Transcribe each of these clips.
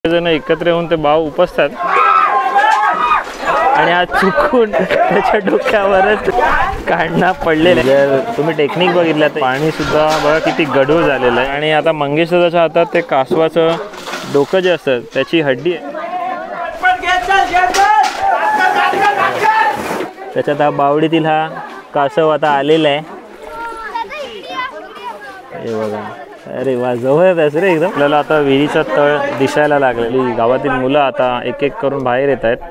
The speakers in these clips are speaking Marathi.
जण एकत्र येऊन ते बाव उपसतात आणि हा चुकून त्याच्या डोक्यावरच काढणं पडलेलं. जर तुम्ही टेक्निक बघितलं तर पाणी सुद्धा बघा किती गढूळ झालेलं आहे. आणि आता मंगेश दादाच्या हातात ते कासवाचं डोकं जे असतं त्याची हड्डी आहे, त्याच्यात हा बावडीतील हा कासव आता आलेला आहे. हे बघा, अरे वा, जवळ आहेस रे एकदम. आपल्याला आता विहिरीचा तळ दिसायला लागलेली. गावातील मुलं आता एक एक करून बाहेर येत आहेत.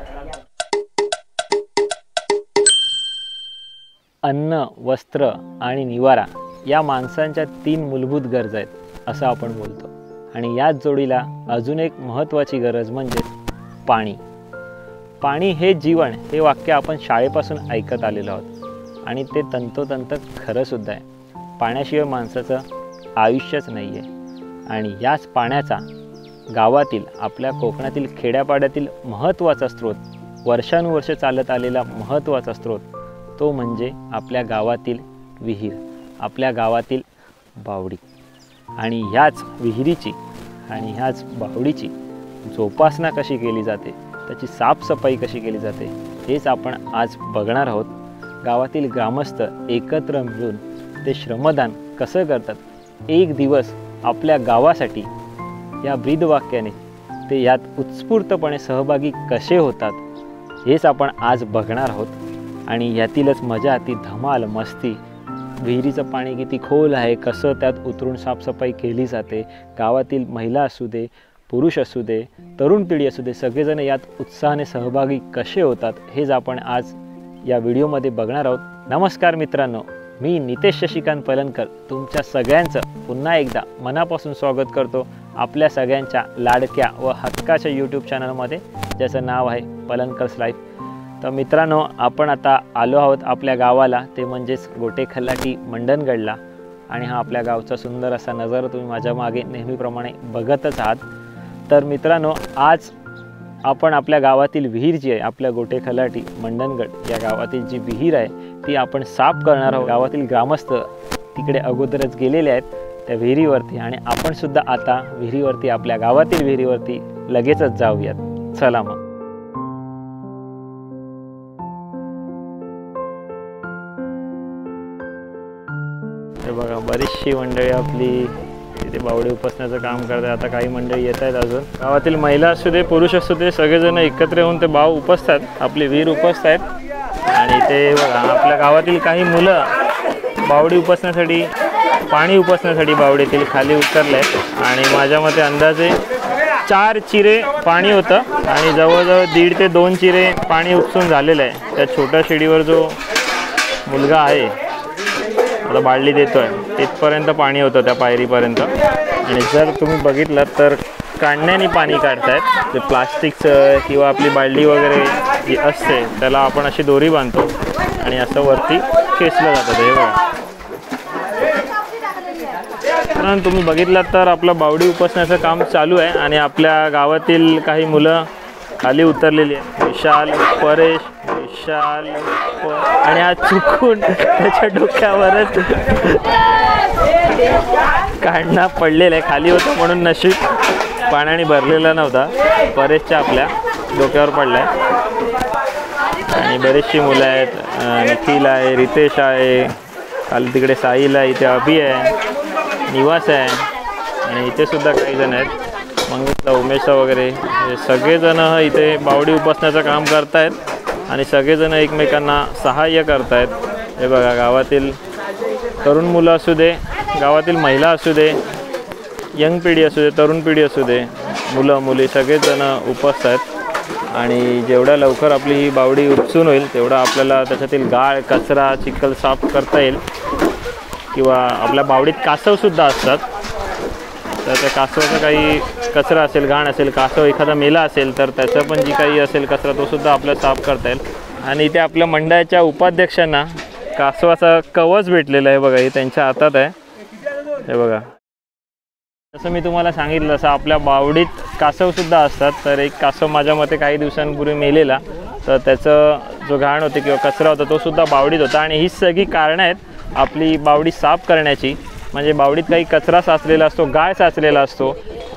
अन्न, वस्त्र आणि निवारा या माणसांच्या 3 मूलभूत गरजा आहेत असं आपण बोलतो. आणि याच जोडीला अजून एक महत्त्वाची गरज म्हणजे पाणी. पाणी हे जीवन हे वाक्य आपण शाळेपासून ऐकत आलेलो आहोत आणि ते तंतोतंत खरंसुद्धा आहे. पाण्याशिवाय माणसाचं आयुष्यच नाही आहे. आणि याच पाण्याचा गावातील आपल्या कोकणातील खेड्यापाड्यातील महत्त्वाचा स्रोत, वर्षानुवर्षे चालत आलेला महत्त्वाचा स्रोत, तो म्हणजे आपल्या गावातील विहीर, आपल्या गावातील बावडी. आणि ह्याच विहिरीची आणि ह्याच बावडीची जोपासना कशी केली जाते, त्याची साफसफाई कशी केली जाते, हेच आपण आज बघणार आहोत. गावातील ग्रामस्थ एकत्र मिळून ते श्रमदान कसं करतात, एक दिवस आपल्या गावासाठी या ब्रीदवाक्याने ते यात उत्स्फूर्तपणे सहभागी कसे होतात, हेच आपण आज बघणार आहोत. आणि यातीलच मजा, ती धमाल मस्ती, विहिरीचं पाणी किती खोल आहे, कसं त्यात उतरून साफसफाई केली जाते, गावातील महिला असू दे, पुरुष असू दे, तरुण पिढी असू दे, सगळेजण यात उत्साहाने सहभागी कसे होतात, हेच आपण आज या व्हिडिओमध्ये बघणार आहोत. नमस्कार मित्रांनो, मी नितेश शशिकांत पलनकर तुमच्या सगळ्यांचं पुन्हा एकदा मनापासून स्वागत करतो आपल्या सगळ्यांच्या लाडक्या व हक्काच्या यूट्यूब चॅनलमध्ये, ज्याचं नाव आहे पलनकर्स लाईफ. तर मित्रांनो, आपण आता आलो आहोत आपल्या गावाला, ते म्हणजेच गोटेखलाटी मंडणगडला. आणि हा आपल्या गावचा सुंदर असा नजारा तुम्ही माझ्या मागे नेहमीप्रमाणे बघतच आहात. तर मित्रांनो, आज आपण आपल्या गावातील विहीर जी आहे, आपल्या गोटेखलाटी मंडणगड या गावातील जी विहीर आहे ती आपण साफ करणार आहोत. गावातील ग्रामस्थ तिकडे अगोदरच गेलेले आहेत त्या विहिरीवरती, आणि आपण सुद्धा आता विहिरीवरती, आपल्या गावातील विहिरीवरती लगेचच जाऊयात. चला मग. हे बघा, बरीचशी मंडळी आपली तिथे बावडी उपसण्याचं काम करतात. आता काही मंडळी येत आहेत अजून. गावातील महिला असू दे, पुरुष असू दे, सगळेजण एकत्र येऊन ते बाव उपसतात, आपली विहीर उपसत आहेत. आणि ते बघा, आपल्या गावातील काही मुलं बावडी उपसण्यासाठी, पाणी उपसण्यासाठी बावडीतील खाली उतरले आहेत. आणि माझ्या मते अंदाजे 4 चिरे पाणी होतं आणि जवळजवळ 1.5 ते 2 चिरे पाणी उपसून झालेलं आहे. त्या छोट्या शिडीवर जो मुलगा आहे आता बादली देतोय तिथपर्यंत पाणी होतं, त्या पायरीपर्यंत. आणि जर तुम्ही बघितलं तर काढण्याने पाणी काढतायत. ते प्लास्टिकचं किंवा आपली बादली वगैरे जी असते त्याला आपण अशी दोरी बांधतो आणि असं वरती खेचलं जातं. हे बघा, कारण तुम्ही बघितलात तर आपलं बावडी उपसण्याचं काम चालू आहे. आणि आपल्या गावातील काही मुलं खाली उतरलेली आहे. विशाल, परेश, विशाल, आणि हा चुकून त्याच्या डोक्यावरच काढणं पडलेलं आहे. खाली होतं म्हणून नशीब पाण्याने भरलेला नव्हता. परेशच्या आपल्या डोक्यावर पडला आहे. आणि बरीचशी मुलं आहेत. निखिल आहे, रितेश आहे, खाली तिकडे साहिल आहे, इथे अभि आहे, निवास आहे, आणि इथे सुद्धा काही जण आहेत, मंगेशला, उमेशला वगैरे. हे सगळेजण इथे बावडी उपसण्याचं काम करतायत आणि सगळेजण एकमेकांना सहाय्य करतायत. हे बघा, गावातील तरुण मुलं असू दे, गावातील महिला असू दे, यंग पिढी असू दे, तरुण पिढी असू दे, मुलं मुली सगळेजण उपसत आहेत. आणि जेवढ्या लवकर आपली ही बावडी उपसून होईल तेवढा आपल्याला त्याच्यातील गाळ, कचरा, चिखल साफ करता येईल. किंवा आपल्या बावडीत कासवसुद्धा असतात, तर त्या कासवाचा काही कचरा असेल, घाण असेल, कासव एखादा मेला असेल तर त्याचं पण जी काही असेल कचरा तो सुद्धा आपल्याला साफ करता येईल. आणि इथे आपल्या मंडळाच्या उपाध्यक्षांना कासवाचा कवच भेटलेला आहे. बघा, हे त्यांच्या हातात आहे. हे बघा, जसं मी तुम्हाला सांगितलं तसं आपल्या बावडीत कासवसुद्धा असतात. तर एक कासव माझ्या मते काही दिवसांपूर्वी मेलेला, तर त्याचं जो घाण होते किंवा कचरा होता तो सुद्धा बावडीत होता. आणि ही सगळी कारणं आहेत आपली बावडी साफ करण्याची. म्हणजे बावडीत काही कचरा साचलेला असतो, गाळ साचलेला असतो,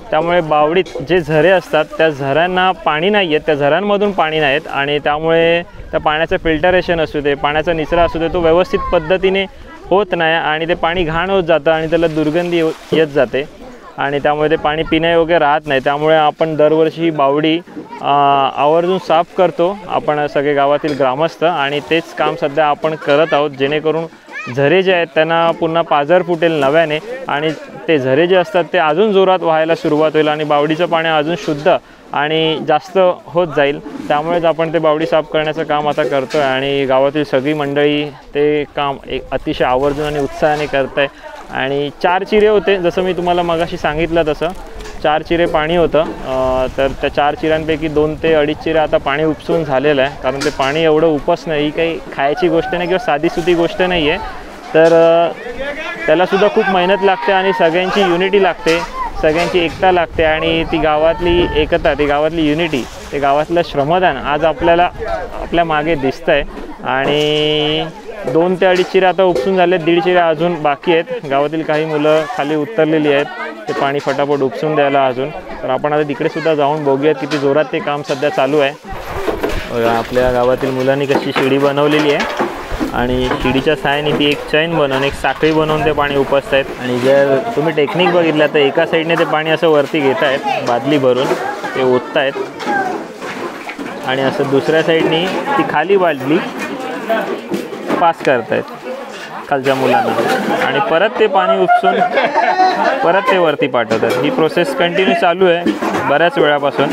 त्यामुळे बावडीत जे झरे असतात त्या झऱ्यांना पाणी नाही आहेत, त्या झऱ्यांमधून पाणी नाही आहेत आणि त्यामुळे त्या पाण्याचं फिल्टरेशन असू दे, पाण्याचा निचरा असू दे, तो व्यवस्थित पद्धतीने होत नाही आणि ते पाणी घाण होत जातं आणि त्याला दुर्गंधी येत जाते आणि त्यामुळे ते पाणी पिण्यायोग्य राहत नाही। त्यामुळे आपण दरवर्षी ही बावडी आवर्जून साफ करतो आपण सगळे गावातील ग्रामस्थ आणि तेच काम सध्या आपण करत आहोत, जेणेकरून झरे जे आहेत त्यांना पुन्हा पाझर फुटेल नव्याने आणि ते झरे जे असतात ते अजून जोरात वाहायला सुरुवात होईल आणि बावडीचं पाणी अजून शुद्ध आणि जास्त होत जाईल। त्यामुळेच आपण ते बावडी साफ करण्याचं काम आता करतो आहे आणि गावातील सगळी मंडळी ते काम अतिशय आवर्जून आणि उत्साहाने करत आहे। आणि 4 चिरे होते, जसं मी तुम्हाला मगाशी सांगितलं तसं 4 चिरे पाणी होतं, तर त्या 4 चिऱ्यांपैकी 2 ते 2.5 चिरे आता पाणी उपसून झालेलं आहे, कारण ते पाणी एवढं उपसणं ही काही खायची गोष्ट नाही किंवा साधीसुधी गोष्ट नाही आहे, तर त्यालासुद्धा खूप मेहनत लागते आणि सगळ्यांची युनिटी लागते, सगळ्यांची एकता लागते आणि ती गावातली एकता, ती गावातली युनिटी, ते गावातलं श्रमदान आज आपल्या मागे दिसतं आहे। आणि 2 ते 2.5 चिरे आता उपसून झाले, 1.5 चिरे अजून बाकी आहेत। गावातील काही मुलं खाली उतरलेली आहेत, ते पाणी फटाफट उपसून द्यायला अजून, तर आपण आता तिकडे सुद्धा जाऊन बघूयात किती जोरात ते काम सध्या चालू आहे। आपल्या गावातील मुलांनी कशी शिडी बनवलेली आहे आणि शिडीच्या साहाय्याने ती एक चैन बनवून, एक साखळी बनवून ते पाणी उपसत आहेत आणि जर तुम्ही टेक्निक बघितलं तर एका साईडने ते पाणी असं वरती घेत आहेत बादली भरून, ते ओतत आहेत आणि असं दुसऱ्या साईडनी ती खाली बादली पास करत आहेत खालच्या मुलांना आणि परत ते पाणी उपसून परत ते वरती पाठवतात। ही प्रोसेस कंटिन्यू चालू आहे बऱ्याच वेळापासून।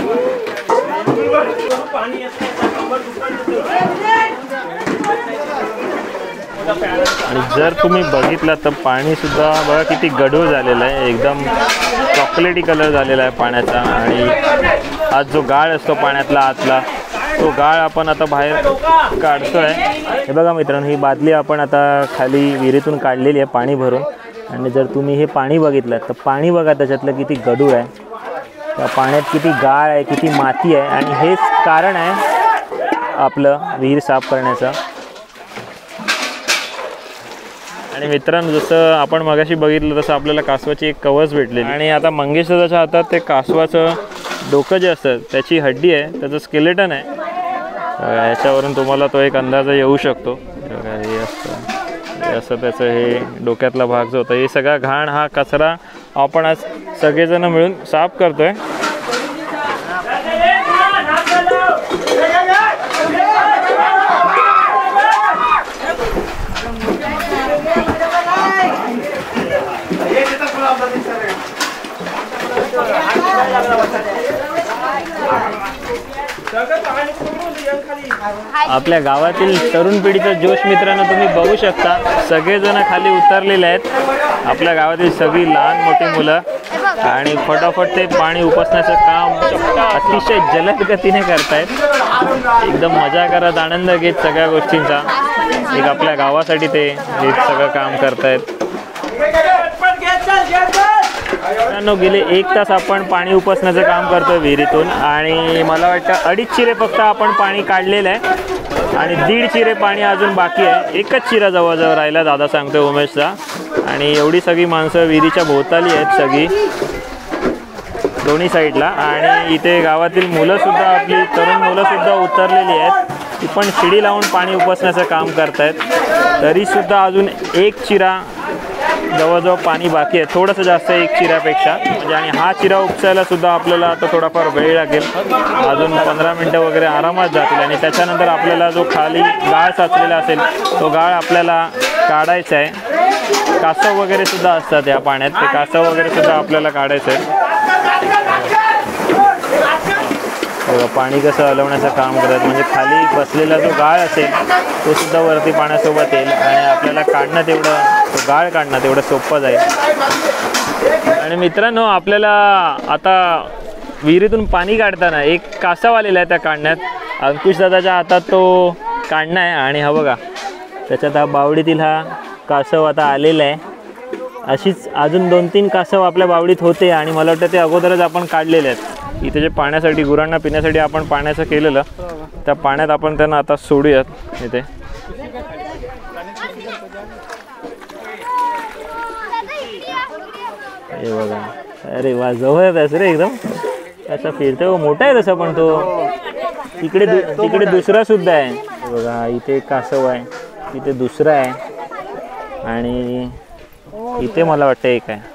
आणि जर तुम्ही बघितलं तर पाणीसुद्धा बघा किती गढूळ झालेलं आहे, एकदम चॉकलेटी कलर झालेला आहे पाण्याचा आणि हा जो गाळ असतो पाण्यातला आतला, तो गाळ आपण आता बाहेर काढतो आहे। हे बघा मित्रांनो, ही बादली आपण आता खाली विहिरीतून काढलेली आहे पाणी भरून आणि जर तुम्ही हे पाणी बघितलं तर पाणी बघा त्याच्यातलं किती गढूळ आहे, त्या पाण्यात किती गाळ आहे, किती माती आहे आणि हेच कारण आहे आपलं विहीर साफ करण्याचं। आणि मित्रांनो, जसं आपण मगाशी बघितलं तसं आपल्याला कासवाची एक कवच भेटलेली आणि आता मंगेश दादाच्या हातात ते कासवाचं डोकं जे असतं त्याची हड्डी आहे, त्याचं स्केलेटन आहे, याच्यावरून तुम्हाला तो एक अंदाज येऊ शकतो। हे असं त्याचं हे डोक्यातला भाग जो होता, हे सगळा घाण हा कचरा आपण आज सगळेजण मिळून साफ करतोय। आपल्या गावातील तरुण पिढीचा जोश मित्रांनो तुम्ही बघू शकता, सगळेजण खाली उतरलेले आहेत, आपल्या गावातील सगळी लहान मोठी मुलं आणि फटाफट ते पाणी उपसण्याचं काम अतिशय जलद गतीने करतायत, एकदम मजा करत आनंद घेत सगळ्या गोष्टींचा। एक आपल्या गावासाठी ते हे सगळं काम करतायत। गेले 1 तास आपण पाणी उपसण्याचं काम करतो विहिरीतून आणि मला वाटतं 2.5 चिरे फक्त आपण पाणी काढलेलं आहे आणि 1.5 चिरे पाणी अजून बाकी आहे। 1च चिरा जवळजवळ राहिला दादा सांगतोय उमेशचा आणि एवढी सगळी माणसं विहिरीच्या भोवताली आहेत सगळी दोन्ही साईडला आणि इथे गावातील मुलंसुद्धा, आपली तरुण मुलंसुद्धा उतरलेली आहेत, ती पण शिडी लावून पाणी उपसण्याचं काम करतायत। तरीसुद्धा अजून 1 चिरा जवळजवळ पाणी बाकी आहे, थोडंसं जास्त 1 चिऱ्यापेक्षा म्हणजे, आणि हा चिरा उपसायला सुद्धा आपल्याला आता थोडाफार वेळ लागेल, अजून 15 मिनटं वगैरे आरामात जातील आणि त्याच्यानंतर आपल्याला जो खाली गाळ साचलेला असेल तो गाळ आपल्याला काढायचा आहे। कासव वगैरे सुद्धा असतात या पाण्यात, ते कासव वगैरे सुद्धा आपल्याला काढायचं आहे। पाणी कसं हलवण्याचं काम करत म्हणजे खाली बसलेला जो गाळ असेल तो सुद्धा वरती पाण्यासोबत येईल आणि आपल्याला काढणं तेवढं, तो गाळ काढणं तेवढं सोपं जाईल। आणि मित्रांनो, आपल्याला आता विहिरीतून पाणी काढताना एक कासव आलेला आहे त्या काढण्यात, अंकुश दादाच्या हातात तो काढणं आहे आणि हा बघा त्याच्यात हा बावडीतील हा कासव आता आलेला आहे। अशीच अजून 2-3 कासव आपल्या बावडीत होते आणि मला वाटतं ते अगोदरच आपण काढलेले आहेत। इथे जे पाण्यासाठी गुरांना पिण्यासाठी आपण पाण्याचं केलेलं त्या पाण्यात आपण त्यांना आता सोडूयात। इथे हे बघा अरे वा, जवळ आहेस रे एकदम. असा फिरतोय, मोठा आहे तसा पण तो. तिकडे दुसरा सुद्धा आहे बघा. इथे एक कासव आहे, तिथे दुसरा आहे आणि इथे मला वाटतं एक आहे.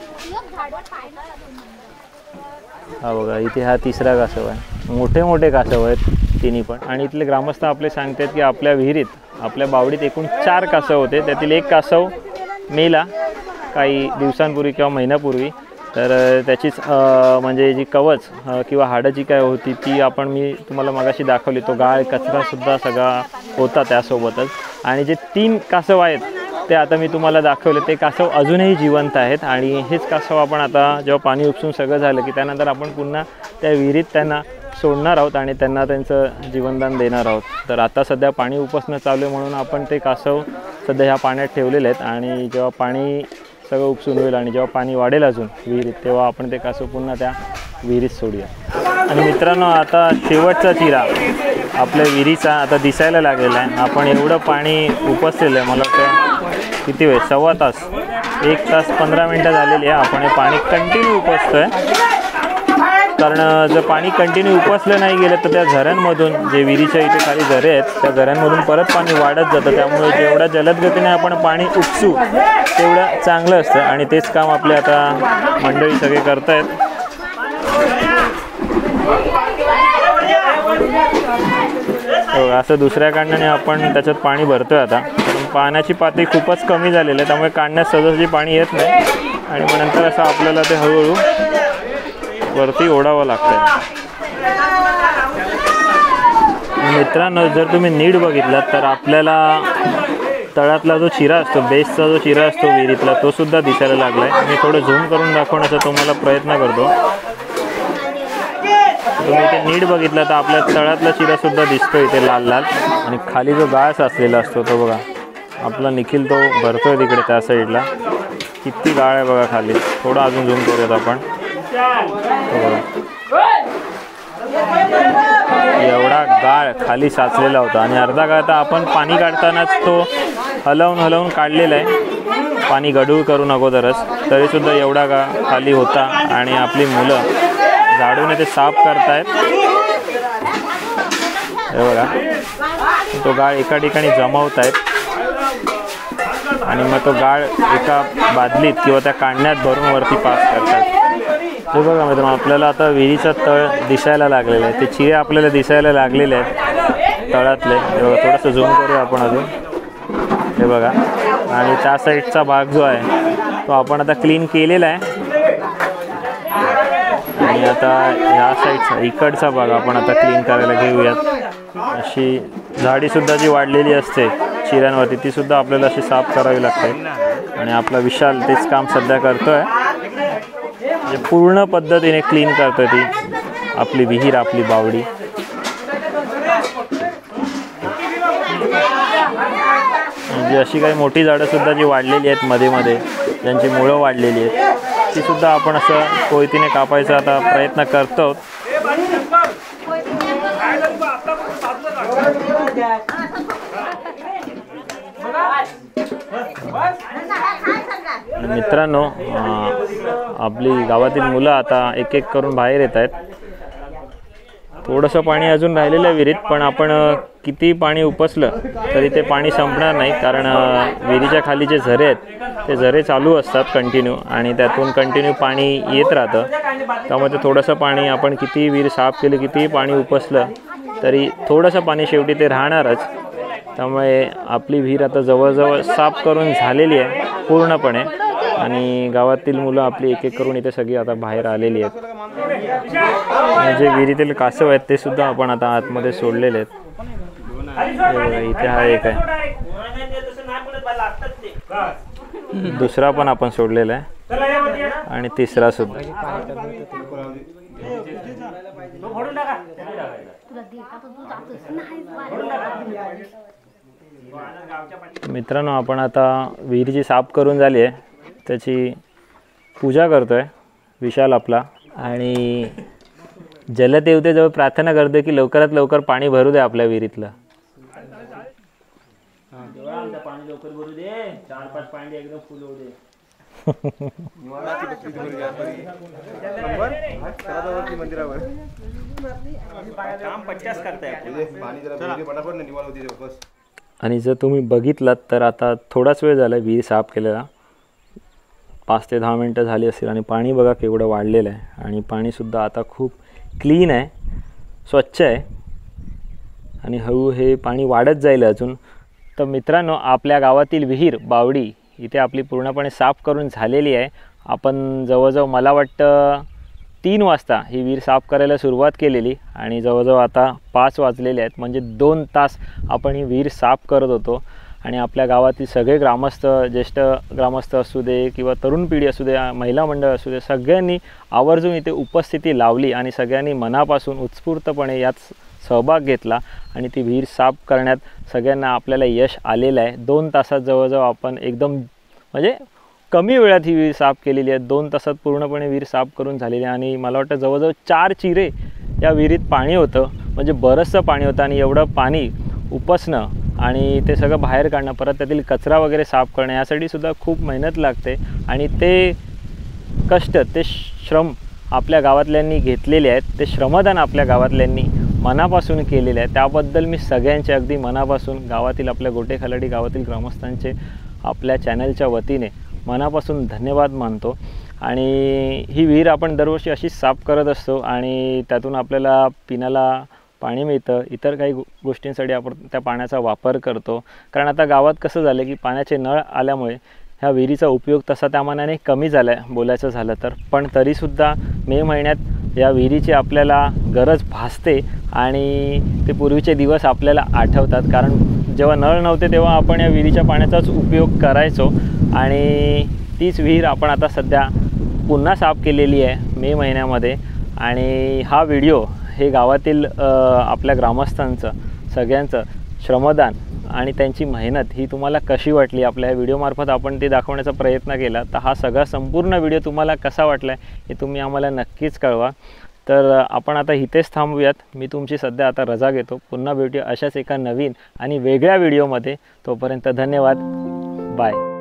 हा बघा, इथे हा तिसरा कासव आहे. मोठे मोठे कासव आहेत तिन्ही पण. आणि इथले ग्रामस्थ आपले सांगतात की आपल्या विहिरीत, आपल्या बावडीत एकूण 4 कासव होते. त्यातील एक कासव मेला काही दिवसांपूर्वी किंवा महिन्यापूर्वी. तर त्याचीच म्हणजे जी कवच किंवा हाडं जी काय होती ती मी तुम्हाला मगाशी दाखवली. तो गाळ कचरासुद्धा सगळा होता त्यासोबतच. आणि जे 3 कासव आहेत ते आता मी तुम्हाला दाखवले, ते कासव अजूनही जिवंत आहेत. आणि हेच कासव आपण आता जेव्हा पाणी उपसून सगळं झालं की त्यानंतर आपण पुन्हा त्या विहिरीत त्यांना सोडणार आहोत आणि त्यांना त्यांचं जीवनदान देणार आहोत. तर आता सध्या पाणी उपसणं चालू आहे म्हणून आपण ते कासव सध्या ह्या पाण्यात ठेवलेले आहेत. आणि जेव्हा पाणी सगळं उपसून होईल आणि जेव्हा पाणी वाढेल अजून विहिरीत, तेव्हा आपण ते कासव पुन्हा त्या विहिरीत सोडूया. आणि मित्रांनो, आता शेवटचा चिरा आपल्या विहिरीचा आता दिसायला लागलेला आहे. आपण एवढं पाणी उपसलेलं आहे, मला वाटतं किती वेळ, 1.25 तास, 1 तास 15 मिनटं झालेली आहे. आपण हे पाणी कंटिन्यू उपसतो आहे. कारण जर पाणी कंटिन्यू उपसलं नाही गेलं तर त्या झऱ्यांमधून, जे विहिरीच्या इथे खाली झरे आहेत, त्या झऱ्यांमधून परत पाणी वाढत जातं. त्यामुळे जेवढ्या जलद गतीने आपण पाणी उपसू तेवढं चांगलं असतं. आणि तेच काम आपले आता मंडळी सगळे करत आहेत. असं दुसऱ्या कांडाने आपण त्याच्यात पाणी भरतोय आता. पण पाण्याची पातळी खूपच कमी झालेली आहे, त्यामुळे काढण्यात सहजही पाणी येत नाही. आणि मग नंतर असं आपल्याला ते हळूहळू वरती ओढावं लागतं. मित्रांनो, जर तुम्ही नीट बघितलात तर आपल्याला तळातला जो चिरा असतो, बेसचा जो चिरा असतो विहिरीतला, तो सुद्धा दिसायला लागला आहे. मी थोडं झूम करून दाखवण्याचा तुम्हाला प्रयत्न करतो. तुम्ही ते नीट बघितलं तर आपल्या तळातला चिरा सुद्धा दिसतो इथे लाल लाल. आणि खाली जो गाळ साचलेला असतो तो बघा, आपला निखिल तो भरतोय तिकडे त्या साईडला. किती गाळ आहे बघा खाली. थोडं अजून झूम करूयात आपण. एवढा गाळ खाली साचलेला होता. आणि अर्धा गाळ तर आपण पाणी काढतानाच तो हलवून काढलेला आहे, पाणी गढूळ करून अगोदरच. तरीसुद्धा एवढा गाळ खाली होता. आणि आपली मुलं झाडून ते साफ करतायत. हे बघा, तो गाळ एका ठिकाणी जमवत आहेत आणि मग तो गाळ एका बादलीत किंवा त्या काढण्यात भरून वरती पास करतात. हे बघा मित्रांनो, आपल्याला आता विहिरीचा तळ दिसायला लागलेला आहे. ते चिरे आपल्याला दिसायला लागलेले आहेत तळातले. हे बघा, थोडंसं झूम करूया आपण अजून. हे बघा, आणि त्या साईडचा भाग जो आहे तो आपण आता क्लीन केलेला आहे. आणि आता ह्या साईडचा इकडचा भाग आपण आता क्लीन करायला घेऊयात. अशी झाडीसुद्धा जी वाढलेली असते चिऱ्यांवरती, ती सुद्धा आपल्याला अशी साफ करावी लागते. आणि आपला विशाल तेच काम सध्या करतोय. म्हणजे पूर्ण पद्धतीने क्लीन करतोय ती आपली विहीर, आपली बावडी. म्हणजे अशी काही मोठी झाडंसुद्धा जी वाढलेली आहेत मध्ये मध्ये, ज्यांची मुळं वाढलेली आहेत, ती सुद्धा आपण असं कोयतीने कापायचा आता प्रयत्न करतो. मित्रांनो, आपली गावातील मुलं आता एक एक करून बाहेर येत आहेत. थोडंसं पाणी अजून राहिलेलं आहे विहिरीत, पण आपण किती पाणी उपसलं तरी ते पाणी संपणार नाही. कारण विहिरीच्या खाली जे झरे आहेत ते झरे चालू असतात कंटिन्यू, आणि त्यातून कंटिन्यू पाणी येत राहतं. त्यामुळे ते थोडंसं पाणी आपण किती विहीर साफ केली, कितीही पाणी उपसलं तरी थोडंसं पाणी शेवटी ते राहणारच. त्यामुळे आपली विहीर आता जवळजवळ साफ करून झालेली आहे पूर्णपणे. आणि गावातील मुलं आपली एक एक करून इथे सगळी आता बाहेर आलेली आहेत. जे विहिरीतील कासव आहेत ते सुद्धा आपण आता आतमध्ये सोडलेले आहेत. इथे हा एक आहे, दुसरा पण आपण सोडलेला आहे, आणि तिसरा सुद्धा. मित्रांनो, आपण आता विहिरीची साफ करून झाली आहे, त्याची पूजा करतोय विशाल आपला. आणि जलदेवतेजवळ प्रार्थना करतोय की लवकरात लवकर पाणी भरू दे आपल्या विहिरीतलं. पाणी लवकर भरू दे, 4-5 पाणी एकदम फुल होऊ दे. मंदिरावर आणि जर तुम्ही बघितलात तर आता थोडाच वेळ झाला विहीर साफ केलेला, 5 ते 10 मिनटं झाली असतील आणि पाणी बघा केवढं वाढलेलं आहे आणि पाणीसुद्धा आता खूप क्लीन आहे, स्वच्छ आहे आणि हळू हे पाणी वाढत जाईल अजून. तर मित्रांनो, आपल्या गावातील विहीर बावडी इथे आपली पूर्णपणे साफ करून झालेली आहे. आपण जवळजवळ मला वाटतं 3 वाजता ही विहीर साफ करायला सुरुवात केलेली आणि जवळजवळ आता 5 वाजलेले आहेत, म्हणजे 2 तास आपण ही विहीर साफ करत होतो. आणि आपल्या गावातील सगळे ग्रामस्थ, ज्येष्ठ ग्रामस्थ असू दे किंवा तरुण पिढी असू दे, महिला मंडळ असू दे, सगळ्यांनी आवर्जून इथे उपस्थिती लावली आणि सगळ्यांनी मनापासून उत्स्फूर्तपणे यात सहभाग घेतला आणि ती विहीर साफ करण्यात सगळ्यांना आपल्याला यश आलेलं आहे. 2 तासात जवळजवळ आपण एकदम म्हणजे कमी वेळात ही विहीर साफ केलेली आहे. 2 तासात पूर्णपणे विहीर साफ करून झालेली आहे आणि मला वाटतं जवळजवळ 4 चिरे या विहिरीत पाणी होतं, म्हणजे बरंचसं पाणी होतं आणि एवढं पाणी उपसणं आणि ते सगळं बाहेर काढणं, परत त्यातील कचरा वगैरे साफ करणं यासाठी सुद्धा खूप मेहनत लागते आणि ते कष्ट, ते श्रम आपल्या गावातल्यांनी घेतलेले आहेत, ते श्रमदान आपल्या गावातल्यांनी मनापासून केलेले आहे. त्याबद्दल मी सगळ्यांचे अगदी मनापासून, गावातील आपल्या गोटे खलाडी गावातील ग्रामस्थांचे आपल्या चॅनलच्या वतीने मनापासून धन्यवाद मानतो. आणि ही विहीर आपण दरवर्षी अशीच साफ करत असतो आणि त्यातून आपल्याला पिण्याला पाणी मिळतं, इतर काही गोष्टींसाठी आपण त्या पाण्याचा वापर करतो. कारण आता गावात कसं झालं की पाण्याचे नळ आल्यामुळे ह्या विहिरीचा उपयोग तसा त्या मानाने कमी झाला आहे बोलायचं झालं तर. पण तरीसुद्धा मे महिन्यात या विहिरीची आपल्याला गरज भासते आणि ते पूर्वीचे दिवस आपल्याला आठवतात. कारण जेव्हा नळ नव्हते तेव्हा आपण या विहिरीच्या पाण्याचाच उपयोग करायचो आणि तीच विहीर आपण आता सध्या पुन्हा साफ केलेली आहे मे महिन्यामध्ये. आणि हा व्हिडिओ हे गावातील आपल्या ग्रामस्थांचं सगळ्यांचं श्रमदान आणि त्यांची मेहनत ही तुम्हाला कशी वाटली, आपल्या ह्या व्हिडिओमार्फत आपण ते दाखवण्याचा प्रयत्न केला. तर हा सगळा संपूर्ण व्हिडिओ तुम्हाला कसा वाटला हे तुम्ही आम्हाला नक्कीच कळवा. तर आपण आता इथेच थांबूयात. मी तुमची सध्या आता रजा घेतो. पुन्हा भेटूया अशाच एका नवीन आणि वेगळ्या व्हिडिओमध्ये. तोपर्यंत धन्यवाद. बाय.